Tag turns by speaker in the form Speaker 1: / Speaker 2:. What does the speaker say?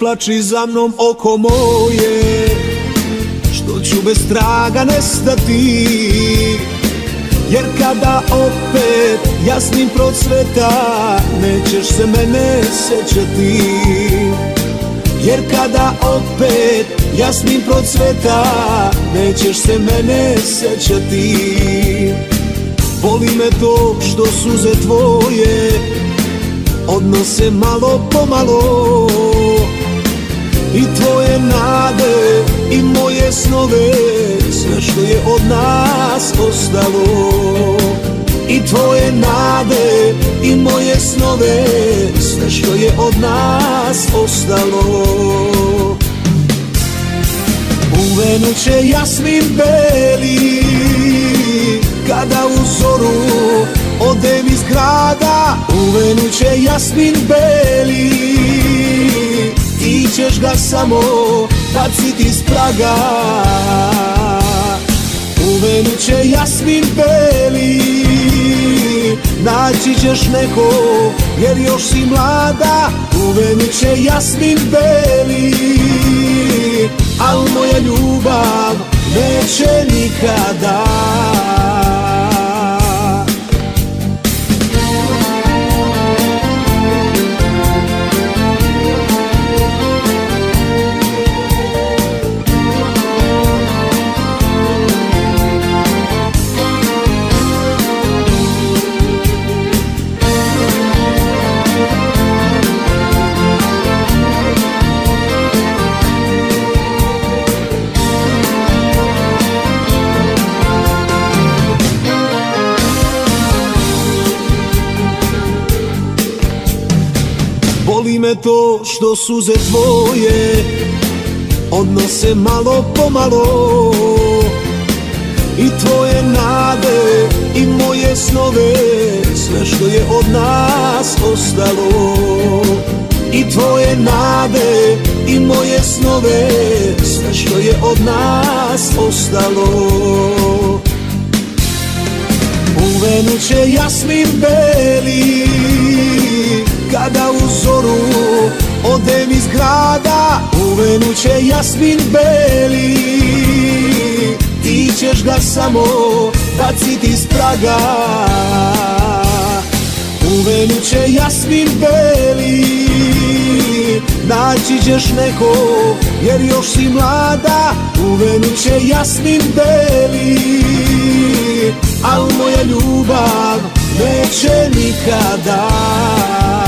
Speaker 1: plači za mnom oko moje, što ću bez traga nestati. Jer kada opet jasnim procveta, nećeš se mene sećati. Jer kada opet jasnim procveta, nećeš se mene sećati. Boli me to što suze tvoje odnose malo po malo, i tvoje nade i moje snove, sve što je od nas ostalo. I tvoje nade i moje snove, sve što je od nas ostalo. Uvenuće jasmin beli, kada u zoru odem iz grada. Uvenuće jasmin beli, ti ćeš ga samo baciti iz praga. Uvenuće jasmin beli, naći ćeš neko jer još si mlada. Uvenuće jasmin beli, al moja ljubav neće nikada. Boli me to što suze tvoje odnose malo po malo, i tvoje nade i moje snove, sve što je od nas ostalo. I tvoje nade i moje snove, sve što je od nas ostalo. Uvenuće jasmin beli, kada u zoru odem iz grada. Uvenuće jasmin beli, ti ćeš ga samo baciti iz praga. Uvenuće jasmin beli, naći ćeš neko jer još si mlada. Uvenuće jasmin beli, al moja ljubav neće nikada.